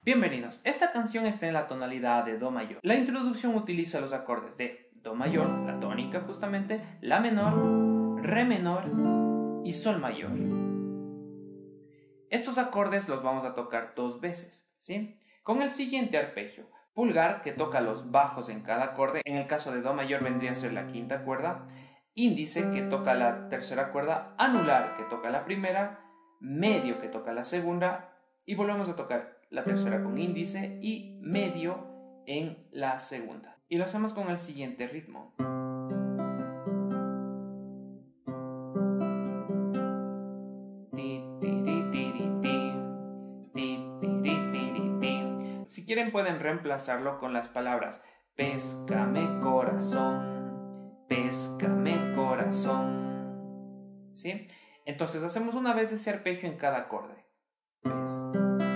Bienvenidos, esta canción está en la tonalidad de Do mayor. La introducción utiliza los acordes de Do mayor, la tónica justamente, La menor, Re menor y Sol mayor. Estos acordes los vamos a tocar dos veces, ¿sí? Con el siguiente arpegio, pulgar que toca los bajos en cada acorde, en el caso de Do mayor vendría a ser la quinta cuerda, índice que toca la tercera cuerda, anular que toca la primera, medio que toca la segunda y volvemos a tocar la tercera con índice y medio en la segunda. Y lo hacemos con el siguiente ritmo. Si quieren pueden reemplazarlo con las palabras péscame corazón, péscame corazón, ¿sí? Entonces hacemos una vez ese arpegio en cada acorde. ¿Ves?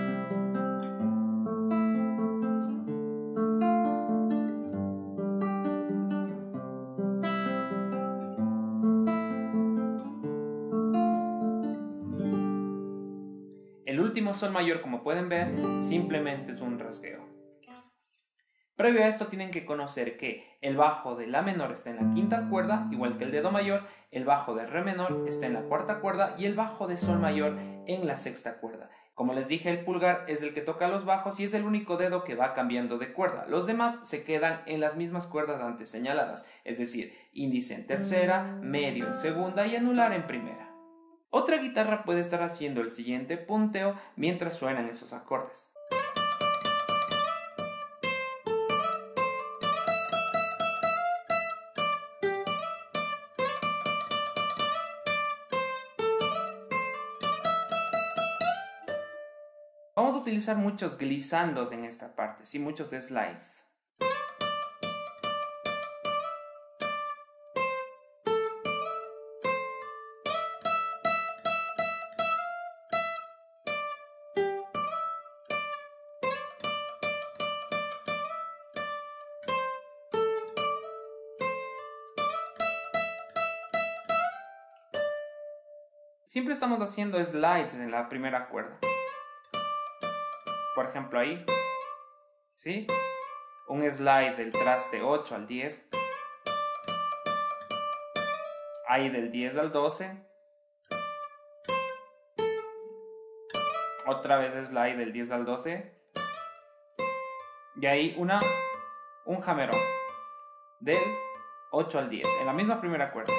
El último Sol mayor, como pueden ver, simplemente es un rasgueo. Previo a esto tienen que conocer que el bajo de La menor está en la quinta cuerda, igual que el de Do mayor, el bajo de Re menor está en la cuarta cuerda y el bajo de Sol mayor en la sexta cuerda. Como les dije, el pulgar es el que toca los bajos y es el único dedo que va cambiando de cuerda. Los demás se quedan en las mismas cuerdas antes señaladas, es decir, índice en tercera, medio en segunda y anular en primera. Otra guitarra puede estar haciendo el siguiente punteo mientras suenan esos acordes. Vamos a utilizar muchos glissandos en esta parte, sí, muchos slides. Siempre estamos haciendo slides en la primera cuerda. Por ejemplo ahí, ¿sí? Un slide del traste 8 al 10. Ahí del 10 al 12. Otra vez slide del 10 al 12. Y ahí un jamerón del 8 al 10 en la misma primera cuerda.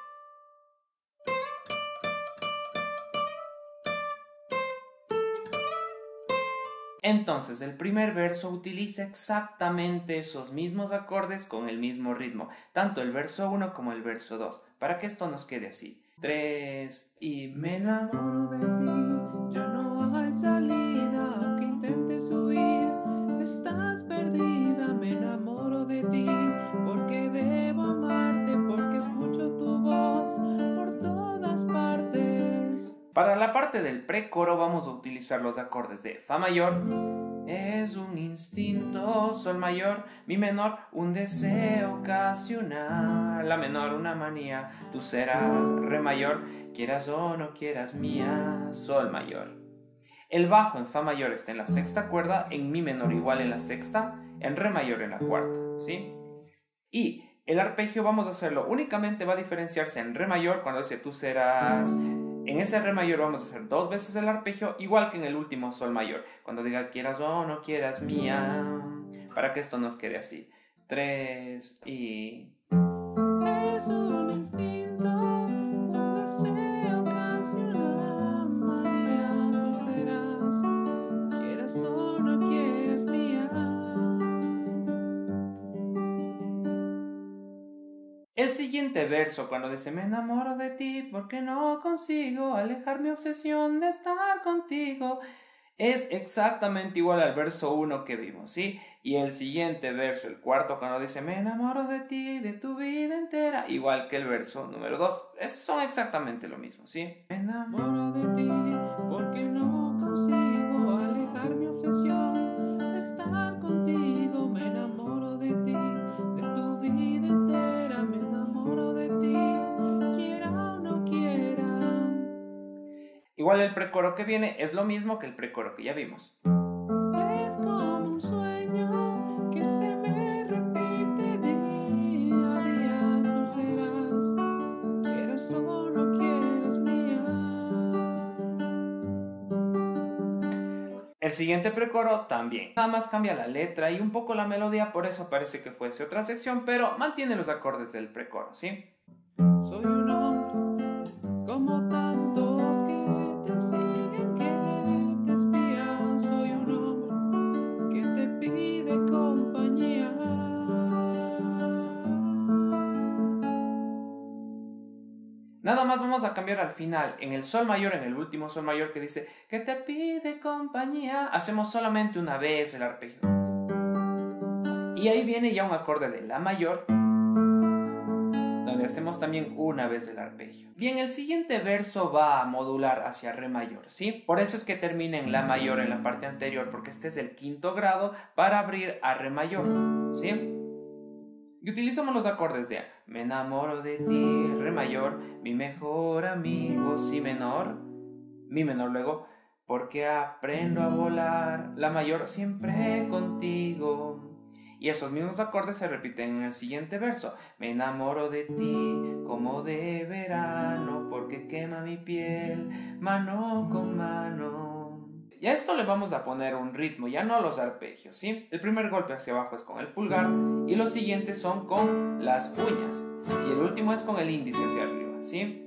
Entonces, el primer verso utiliza exactamente esos mismos acordes con el mismo ritmo, tanto el verso 1 como el verso 2, para que esto nos quede así. 3 y me enamoro de ti, ya no hay salida, aunque intentes huir, estás perdida, me enamoro de ti, porque debo amarte, porque escucho tu voz por todas partes. Para la parte del precoro vamos a utilizar los acordes de Fa mayor, es un instinto, Sol mayor, Mi menor, un deseo ocasional, La menor, una manía, tú serás, Re mayor, quieras o no quieras mía, Sol mayor. El bajo en Fa mayor está en la sexta cuerda, en Mi menor igual en la sexta, en Re mayor en la cuarta, ¿sí? Y el arpegio vamos a hacerlo, únicamente va a diferenciarse en Re mayor cuando dice tú serás. En ese Re mayor vamos a hacer dos veces el arpegio, igual que en el último Sol mayor, cuando diga quieras o no quieras mía, para que esto nos quede así. 3 y... Es un instinto, un deseo ocasional, María, tú serás, quieras o no quieras mía. El siguiente verso, cuando dice me enamoro de ti porque no consigo alejar mi obsesión de estar contigo, es exactamente igual al verso 1 que vimos, ¿sí? Y el siguiente verso, el cuarto, cuando dice me enamoro de ti, de tu vida entera, igual que el verso número 2, son exactamente lo mismo, ¿sí? Me enamoro de ti porque no consigo alejar mi obsesión de estar contigo, me enamoro de ti, de tu vida entera, me enamoro de ti, quiera o no quiera. Igual el precoro que viene es lo mismo que el precoro que ya vimos. Es siguiente precoro también. Nada más cambia la letra y un poco la melodía, por eso parece que fuese otra sección, pero mantiene los acordes del precoro, ¿sí? Soy un hombre como tantos que te siguen, que te espían. Soy un hombre que te pide compañía. Nada más vamos a cambiar al final, en el sol mayor, en el último sol mayor que dice que te pide compañía, hacemos solamente una vez el arpegio. Y ahí viene ya un acorde de la mayor, donde hacemos también una vez el arpegio. Bien, el siguiente verso va a modular hacia re mayor, ¿sí? Por eso es que termina en la mayor en la parte anterior, porque este es el quinto grado para abrir a re mayor, ¿sí? Y utilizamos los acordes de me enamoro de ti, re mayor, mi mejor amigo, si menor, mi menor luego, porque aprendo a volar, la mayor siempre contigo. Y esos mismos acordes se repiten en el siguiente verso. Me enamoro de ti como de verano, porque quema mi piel, mano con mano. Y a esto le vamos a poner un ritmo, ya no los arpegios, ¿sí? El primer golpe hacia abajo es con el pulgar y los siguientes son con las uñas. Y el último es con el índice hacia arriba, ¿sí?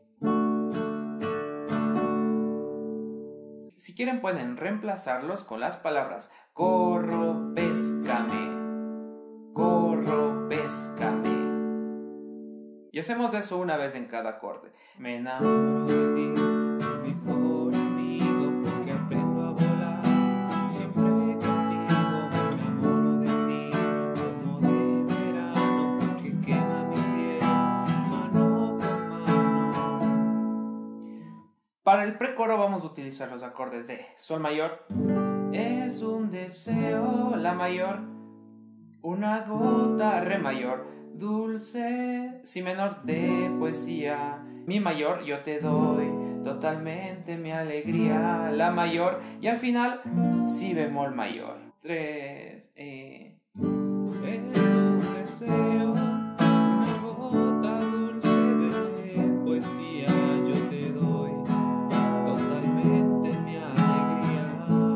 Si quieren pueden reemplazarlos con las palabras corro, péscame, corro, péscame. Y hacemos eso una vez en cada acorde. Me enamoro de ti, mi mejor amigo, porque aprendo a volar, siempre contigo. Me enamoro de ti, como de verano, porque quema mi piel, mano con mano. Para el precoro vamos a utilizar los acordes de sol mayor, es un deseo, la mayor, una gota, re mayor, dulce, si menor de poesía, mi mayor, yo te doy totalmente mi alegría, la mayor, y al final, si bemol mayor. 3, Es un deseo, una gota dulce de poesía. Yo te doy totalmente mi alegría.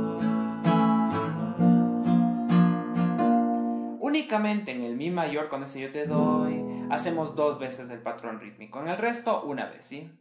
Únicamente en el mi mayor, con ese yo te doy, hacemos 2 veces el patrón rítmico. En el resto, una vez, ¿sí?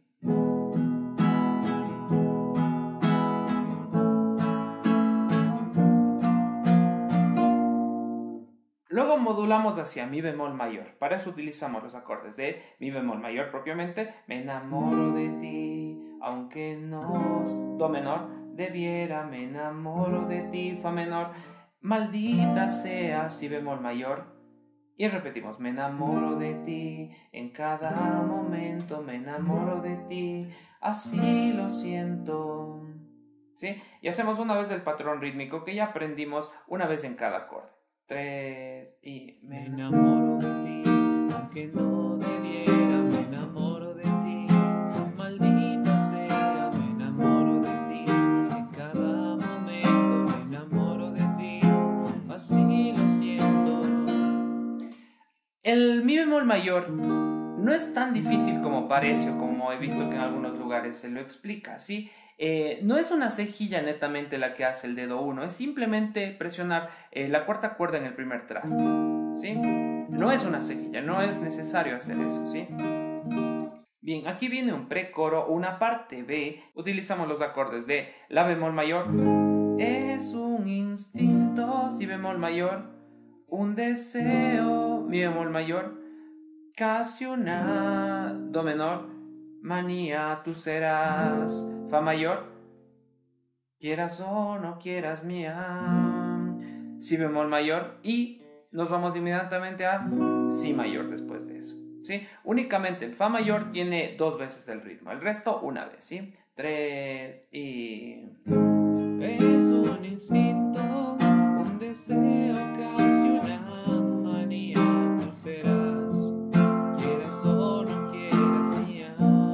Luego modulamos hacia mi bemol mayor. Para eso utilizamos los acordes de mi bemol mayor propiamente. Me enamoro de ti, aunque no do menor debiera. Me enamoro de ti, fa menor. Maldita sea, si bemol mayor. Y repetimos, me enamoro de ti, en cada momento me enamoro de ti, así lo siento. ¿Sí? Y hacemos una vez el patrón rítmico que ya aprendimos una vez en cada acorde. 3 y me enamoro de ti, aunque no debiera. Me enamoro de ti, maldita sea. Me enamoro de ti, en cada momento me enamoro de ti, así lo siento. El mi bemol mayor no es tan difícil como parece o como he visto que en algunos lugares se lo explica, ¿sí? No es una cejilla netamente la que hace el dedo 1, es simplemente presionar la cuarta cuerda en el primer traste, ¿sí? No es una cejilla, no es necesario hacer eso, ¿sí? Bien, aquí viene un precoro, una parte B, utilizamos los acordes de la bemol mayor, es un instinto, si bemol mayor, un deseo, mi bemol mayor, casi una do menor, manía, tú serás, fa mayor, quieras o no quieras mía, si bemol mayor, y nos vamos inmediatamente a si mayor después de eso, ¿sí? Únicamente el fa mayor tiene 2 veces el ritmo, el resto una vez, ¿sí? 3 y... Es un instinto, un deseo, casi una manía, tú serás, quieras o no quieras mía.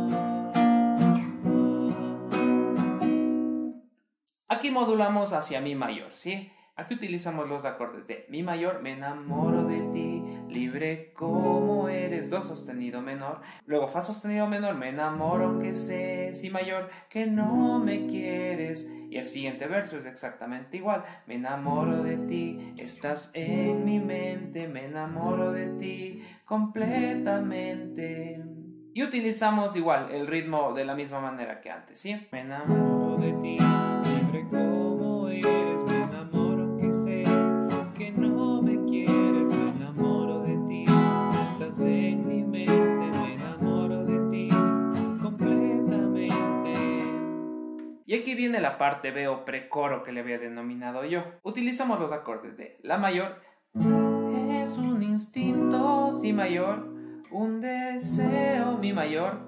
Aquí modulamos hacia mi mayor, ¿sí? Aquí utilizamos los acordes de mi mayor, me enamoro de ti, libre como eres, do sostenido menor, luego fa sostenido menor, me enamoro que sé, si mayor, que no me quieres, y el siguiente verso es exactamente igual, me enamoro de ti, estás en mi mente, me enamoro de ti completamente. Y utilizamos igual el ritmo de la misma manera que antes, ¿sí? Me enamoro de ti, libre como eres, me enamoro que sé que no me quieres, me enamoro de ti, estás en mi mente, me enamoro de ti completamente. Y aquí viene la parte B o precoro que le había denominado yo. Utilizamos los acordes de La mayor, es un instinto, Si mayor, un deseo, Mi mayor,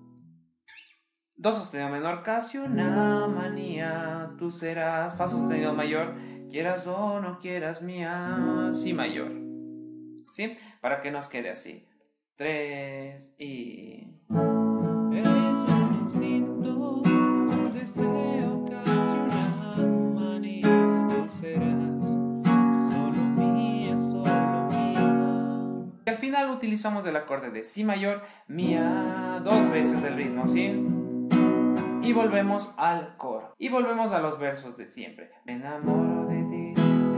Do sostenido menor, casi una manía, tú serás, Fa sostenido mayor, quieras o no quieras mía, Si mayor. ¿Sí? Para que nos quede así. 3 y... Eres un instinto, un deseo, casi una manía, tú serás solo mía, solo mía. Y al final utilizamos el acorde de Si mayor, Mía, dos veces el ritmo, ¿sí? Y volvemos al coro. Y volvemos a los versos de siempre. Me enamoro de ti.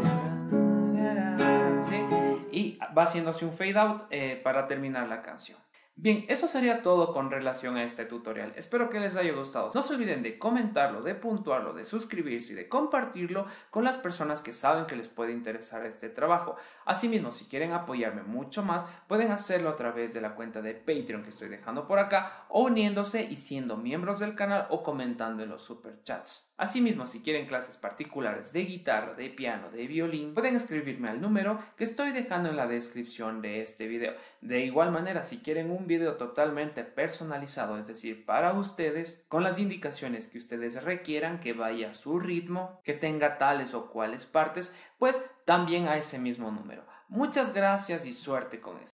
¿Sí? Y va haciéndose un fade out para terminar la canción. Bien, eso sería todo con relación a este tutorial. Espero que les haya gustado. No se olviden de comentarlo, de puntuarlo, de suscribirse y de compartirlo con las personas que saben que les puede interesar este trabajo. Asimismo, si quieren apoyarme mucho más, pueden hacerlo a través de la cuenta de Patreon que estoy dejando por acá, o uniéndose y siendo miembros del canal o comentando en los superchats. Asimismo, si quieren clases particulares de guitarra, de piano, de violín, pueden escribirme al número que estoy dejando en la descripción de este video. De igual manera, si quieren un video totalmente personalizado, es decir, para ustedes, con las indicaciones que ustedes requieran, que vaya a su ritmo, que tenga tales o cuales partes, pues también a ese mismo número. Muchas gracias y suerte con esto.